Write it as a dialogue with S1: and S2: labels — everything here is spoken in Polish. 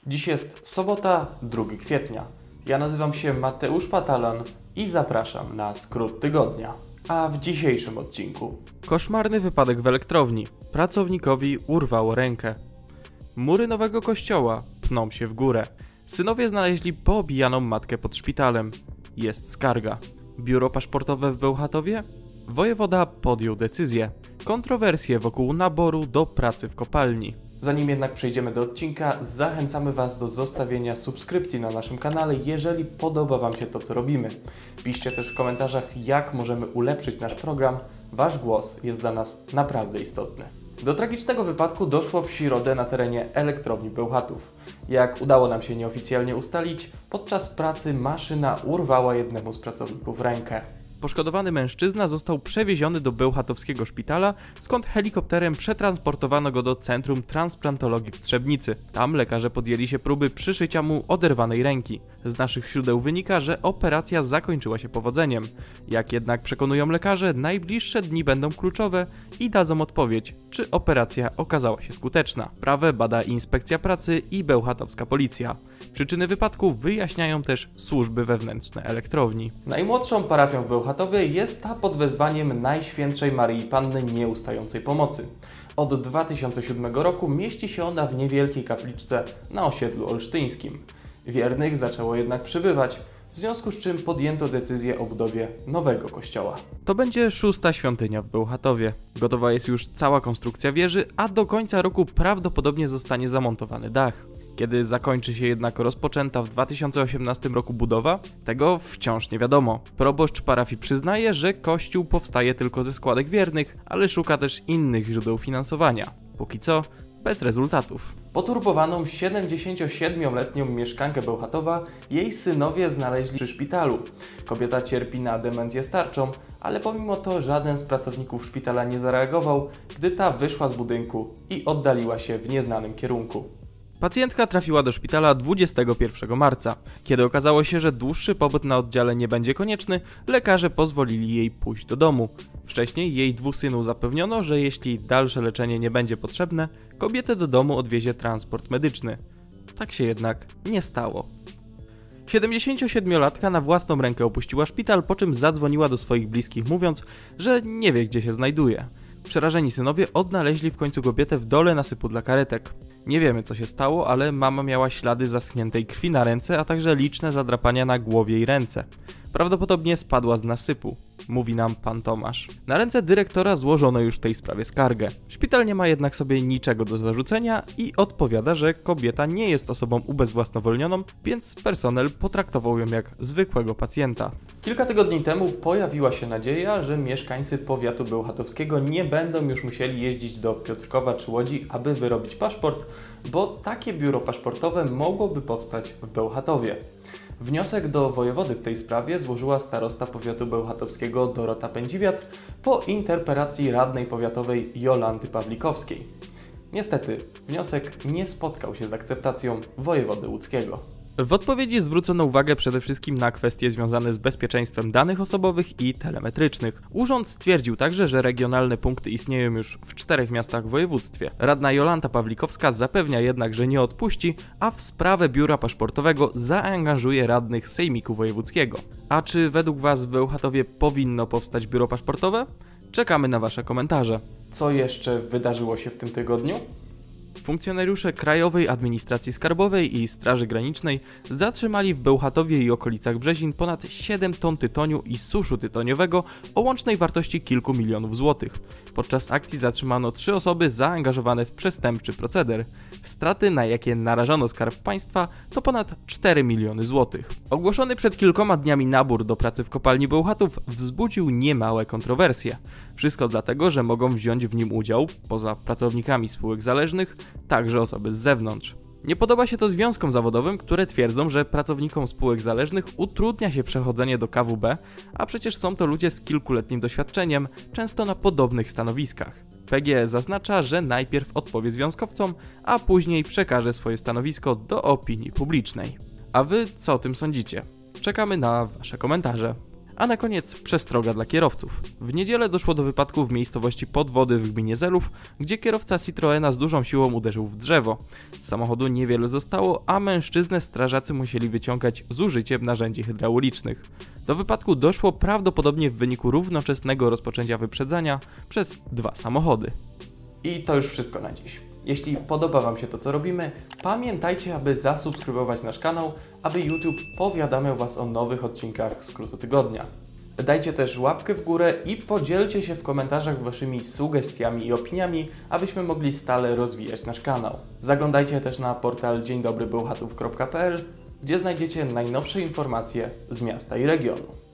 S1: Dziś jest sobota, 2 kwietnia. Ja nazywam się Mateusz Patalan i zapraszam na skrót tygodnia. A w dzisiejszym odcinku: koszmarny wypadek w elektrowni. Pracownikowi urwało rękę. Mury nowego kościoła pną się w górę. Synowie znaleźli poobijaną matkę pod szpitalem. Jest skarga. Biuro paszportowe w Bełchatowie? Wojewoda podjął decyzję. Kontrowersje wokół naboru do pracy w kopalni. Zanim jednak przejdziemy do odcinka, zachęcamy Was do zostawienia subskrypcji na naszym kanale, jeżeli podoba Wam się to, co robimy. Piszcie też w komentarzach, jak możemy ulepszyć nasz program. Wasz głos jest dla nas naprawdę istotny. Do tragicznego wypadku doszło w środę na terenie elektrowni Bełchatów. Jak udało nam się nieoficjalnie ustalić, podczas pracy maszyna urwała jednemu z pracowników rękę. Poszkodowany mężczyzna został przewieziony do bełchatowskiego szpitala, skąd helikopterem przetransportowano go do Centrum Transplantologii w Trzebnicy. Tam lekarze podjęli się próby przyszycia mu oderwanej ręki. Z naszych źródeł wynika, że operacja zakończyła się powodzeniem. Jak jednak przekonują lekarze, najbliższe dni będą kluczowe i dadzą odpowiedź, czy operacja okazała się skuteczna. Sprawę bada Inspekcja Pracy i bełchatowska policja. Przyczyny wypadku wyjaśniają też służby wewnętrzne elektrowni. Najmłodszą parafią w Bełchatowie jest ta pod wezwaniem Najświętszej Maryi Panny Nieustającej Pomocy. Od 2007 roku mieści się ona w niewielkiej kapliczce na osiedlu olsztyńskim. Wiernych zaczęło jednak przybywać, w związku z czym podjęto decyzję o budowie nowego kościoła. To będzie 6. świątynia w Bełchatowie. Gotowa jest już cała konstrukcja wieży, a do końca roku prawdopodobnie zostanie zamontowany dach. Kiedy zakończy się jednak rozpoczęta w 2018 roku budowa, tego wciąż nie wiadomo. Proboszcz parafii przyznaje, że kościół powstaje tylko ze składek wiernych, ale szuka też innych źródeł finansowania. Póki co bez rezultatów. Poturbowaną 77-letnią mieszkankę Bełchatowa jej synowie znaleźli przy szpitalu. Kobieta cierpi na demencję starczą, ale pomimo to żaden z pracowników szpitala nie zareagował, gdy ta wyszła z budynku i oddaliła się w nieznanym kierunku. Pacjentka trafiła do szpitala 21 marca. Kiedy okazało się, że dłuższy pobyt na oddziale nie będzie konieczny, lekarze pozwolili jej pójść do domu. Wcześniej jej 2 synów zapewniono, że jeśli dalsze leczenie nie będzie potrzebne, kobietę do domu odwiezie transport medyczny. Tak się jednak nie stało. 77-latka na własną rękę opuściła szpital, po czym zadzwoniła do swoich bliskich, mówiąc, że nie wie, gdzie się znajduje. Przerażeni synowie odnaleźli w końcu kobietę w dole nasypu dla karetek. Nie wiemy, co się stało, ale mama miała ślady zaschniętej krwi na ręce, a także liczne zadrapania na głowie i ręce. Prawdopodobnie spadła z nasypu, mówi nam pan Tomasz. Na ręce dyrektora złożono już w tej sprawie skargę. Szpital nie ma jednak sobie niczego do zarzucenia i odpowiada, że kobieta nie jest osobą ubezwłasnowolnioną, więc personel potraktował ją jak zwykłego pacjenta. Kilka tygodni temu pojawiła się nadzieja, że mieszkańcy powiatu bełchatowskiego nie będą już musieli jeździć do Piotrkowa czy Łodzi, aby wyrobić paszport, bo takie biuro paszportowe mogłoby powstać w Bełchatowie. Wniosek do wojewody w tej sprawie złożyła starosta powiatu bełchatowskiego Dorota Pędziwiatr po interpelacji radnej powiatowej Jolanty Pawlikowskiej. Niestety, wniosek nie spotkał się z akceptacją wojewody łódzkiego. W odpowiedzi zwrócono uwagę przede wszystkim na kwestie związane z bezpieczeństwem danych osobowych i telemetrycznych. Urząd stwierdził także, że regionalne punkty istnieją już w 4 miastach w województwie. Radna Jolanta Pawlikowska zapewnia jednak, że nie odpuści, a w sprawę biura paszportowego zaangażuje radnych Sejmiku Wojewódzkiego. A czy według Was w Bełchatowie powinno powstać biuro paszportowe? Czekamy na Wasze komentarze. Co jeszcze wydarzyło się w tym tygodniu? Funkcjonariusze Krajowej Administracji Skarbowej i Straży Granicznej zatrzymali w Bełchatowie i okolicach Brzezin ponad 7 ton tytoniu i suszu tytoniowego o łącznej wartości kilku milionów złotych. Podczas akcji zatrzymano 3 osoby zaangażowane w przestępczy proceder. Straty, na jakie narażono Skarb Państwa, to ponad 4 miliony złotych. Ogłoszony przed kilkoma dniami nabór do pracy w kopalni Bełchatów wzbudził niemałe kontrowersje. Wszystko dlatego, że mogą wziąć w nim udział, poza pracownikami spółek zależnych, także osoby z zewnątrz. Nie podoba się to związkom zawodowym, które twierdzą, że pracownikom spółek zależnych utrudnia się przechodzenie do KWB, a przecież są to ludzie z kilkuletnim doświadczeniem, często na podobnych stanowiskach. PGE zaznacza, że najpierw odpowie związkowcom, a później przekaże swoje stanowisko do opinii publicznej. A Wy co o tym sądzicie? Czekamy na Wasze komentarze. A na koniec przestroga dla kierowców. W niedzielę doszło do wypadku w miejscowości Podwody w gminie Zelów, gdzie kierowca Citroena z dużą siłą uderzył w drzewo. Z samochodu niewiele zostało, a mężczyznę strażacy musieli wyciągać z użyciem narzędzi hydraulicznych. Do wypadku doszło prawdopodobnie w wyniku równoczesnego rozpoczęcia wyprzedzania przez 2 samochody. I to już wszystko na dziś. Jeśli podoba Wam się to, co robimy, pamiętajcie, aby zasubskrybować nasz kanał, aby YouTube powiadamiał Was o nowych odcinkach Skrótu Tygodnia. Dajcie też łapkę w górę i podzielcie się w komentarzach Waszymi sugestiami i opiniami, abyśmy mogli stale rozwijać nasz kanał. Zaglądajcie też na portal dzieńdobrybełchatów.pl, gdzie znajdziecie najnowsze informacje z miasta i regionu.